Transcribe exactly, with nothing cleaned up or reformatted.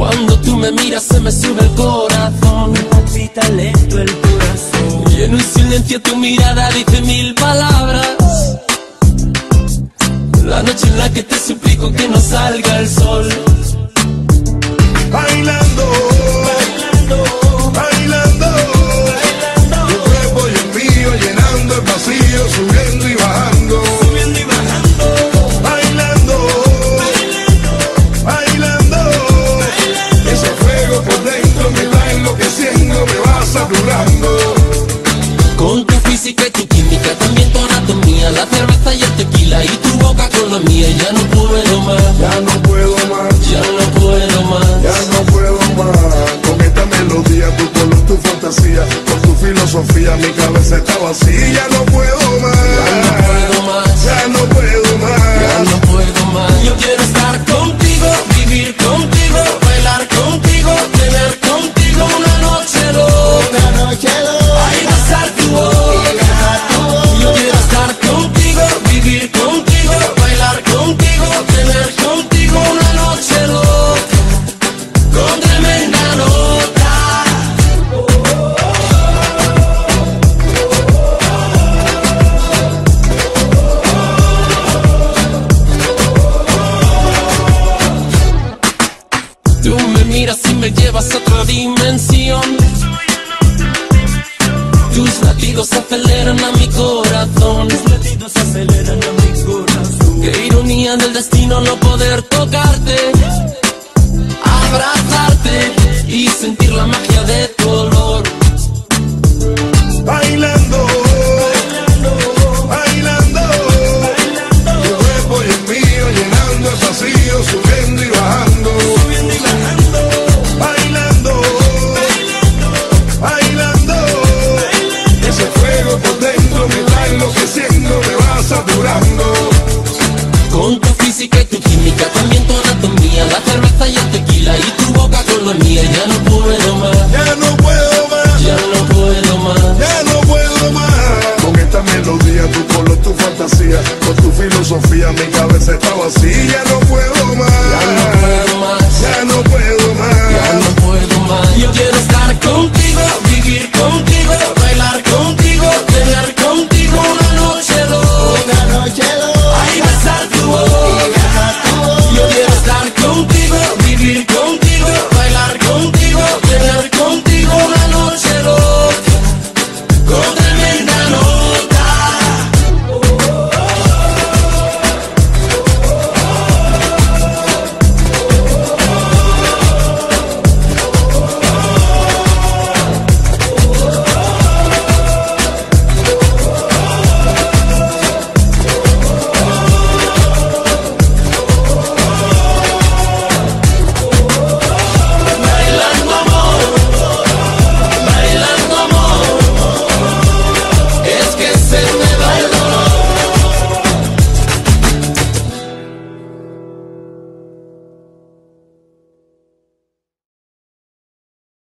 Cuando tú me miras se me sube el corazón, me palpita lento el corazón. y en un silencio tu mirada dice mil palabras. La noche en la que te suplico que no salga el sol. Bailando, Bailando, bailando, bailando, tu cuerpo y el mío llenando el vacío, subiendo y bajando. subiendo y bajando, Bailando, bailando, bailando, bailando. ese fuego por dentro me va enloqueciendo, me va saturando. Con tu física y tu química, también tu anatomía, la cerveza y el tequila y tu boca con la mía. Ya no puedo más, Ya no puedo más, ya no puedo más. ya no puedo más. Con esta melodía, tu color, tu fantasía, con tu filosofía, mi cabeza está vacía. Ya no puedo más, Ya no puedo más, ya no puedo ya más. no puedo más. Yo quiero estar contigo, vivir contigo, bailar contigo, tener contigo una noche loca. Una noche loca, Ay, besar tu boca. Yo quiero estar contigo, vivir contigo, bailar contigo, tener contigo una noche loca, con tremenda nota. Tú me miras y me llevas a otra dimensión. Tus latidos aceleran a mi corazón. los latidos aceleran a mi corazón. Qué ironía del destino no poder tocarte, abrazarte y sentir la magia de tu olor. Bailando, Bailando, bailando, bailando, tu cuerpo y el mío llenando el vacío, subiendo y bajando. subiendo y bajando, Bailando, bailando, bailando, bailando. ese fuego por dentro me va enloqueciendo, me va saturando. Con tu física y tu química, también tu anatomía, la cerveza y el tequila y tu boca con la mía. Ya no puedo más, Ya no puedo más, ya no puedo más. ya no puedo más. Con esta melodía, tu color, tu fantasía, con tu filosofía, mi cabeza está vacía. Ya no puedo más,